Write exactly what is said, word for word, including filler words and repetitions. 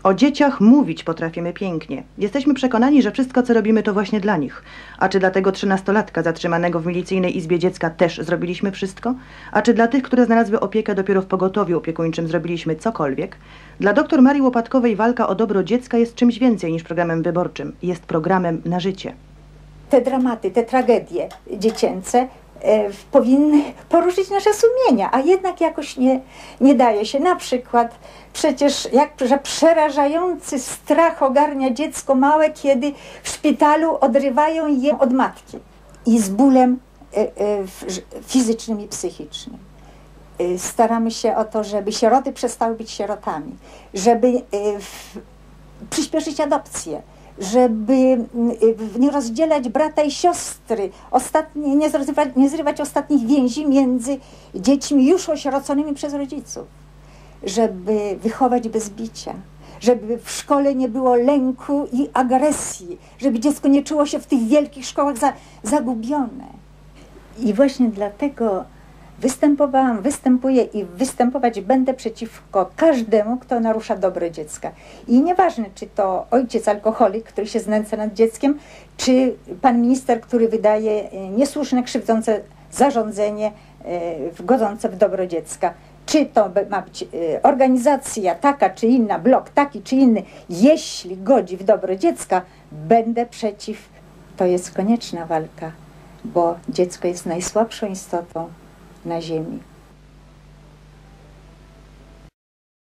O dzieciach mówić potrafimy pięknie. Jesteśmy przekonani, że wszystko, co robimy, to właśnie dla nich. A czy dla tego trzynastolatka zatrzymanego w milicyjnej izbie dziecka też zrobiliśmy wszystko? A czy dla tych, które znalazły opiekę dopiero w pogotowiu opiekuńczym, zrobiliśmy cokolwiek? Dla doktor Marii Łopatkowej walka o dobro dziecka jest czymś więcej niż programem wyborczym. Jest programem na życie. Te dramaty, te tragedie dziecięce e, powinny poruszyć nasze sumienia, a jednak jakoś nie, nie daje się. Na przykład przecież jak że przerażający strach ogarnia dziecko małe, kiedy w szpitalu odrywają je od matki i z bólem e, e, fizycznym i psychicznym. E, staramy się o to, żeby sieroty przestały być sierotami, żeby e, w, przyspieszyć adopcję, żeby nie rozdzielać brata i siostry, ostatnie, nie, zrywać, nie zrywać ostatnich więzi między dziećmi już osieroconymi przez rodziców, żeby wychować bez bicia, żeby w szkole nie było lęku i agresji, żeby dziecko nie czuło się w tych wielkich szkołach za, zagubione. I właśnie dlatego występowałam, występuję i występować będę przeciwko każdemu, kto narusza dobro dziecka. I nieważne, czy to ojciec alkoholik, który się znęca nad dzieckiem, czy pan minister, który wydaje niesłuszne, krzywdzące zarządzenie godzące w dobro dziecka. Czy to ma być organizacja taka czy inna, blok taki czy inny, jeśli godzi w dobro dziecka, będę przeciw. To jest konieczna walka, bo dziecko jest najsłabszą istotą na ziemi.